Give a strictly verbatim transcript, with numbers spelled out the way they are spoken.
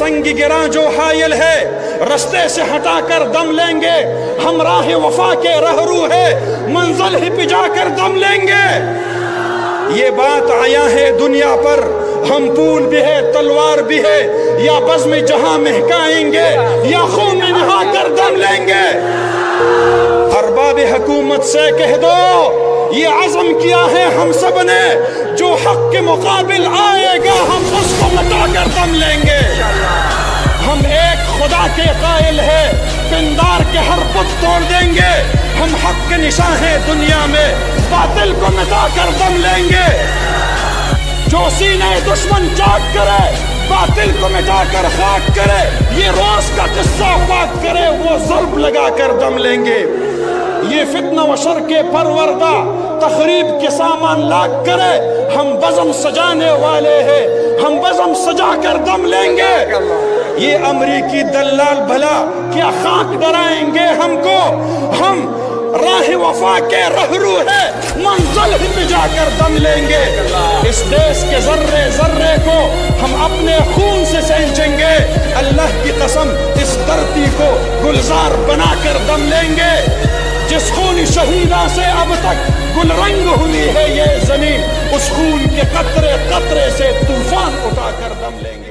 سنگ گراں جو حائل ہے رستے سے ہٹا کر دم لیں گے. ہم راہ وفا کے رہرو ہے منزل ہی پہ جا کر دم لیں گے. یہ بات آیا ہے دنیا پر ہم پھول بھی ہے تلوار بھی ہے یا بزم جہاں مہکائیں گے یا خون میں نہا کر دم لیں گے. ارباب حکومت سے کہہ دو یہ عزم کیا ہے ہم سب نے جو حق کے مقابل آئے گا ہم اس کو مٹا کر دم لیں گے. ہم ایک خدا کے قائل ہے پندار کے ہر بت توڑ دیں گے. ہم حق کے نشاں ہیں دنیا میں باطل کو مٹا کر دم لیں گے. جو سینے دشمن چاک کرے باطل کو مٹا کر خاک کرے یہ روز کا قصہ پاک کرے وہ ضرب لگا کر دم لیں گے. یہ فتنہ و شر کے پروردہ تخریب کے سامان لاگ کرے ہم بزم سجانے والے ہیں ہم بزم سجا کر دم لیں گے. یہ امریکی دلال بھلا کیا خاک ڈرائیں گے ہم کو. ہم راہ وفا کے رہرو ہے منزل ہی پہ جا کر دم لیں گے. اس دیش کے ذرے ذرے کو ہم اپنے خون سے سینچیں گے. اللہ کی قسم اس دھرتی کو گلزار بنا کر دم لیں گے. جس خون شہیدہ سے اب تک گل رنگ ہوئی ہے یہ زمین اس خون کے قطرے قطرے سے طوفان اٹھا کر دم لیں گے.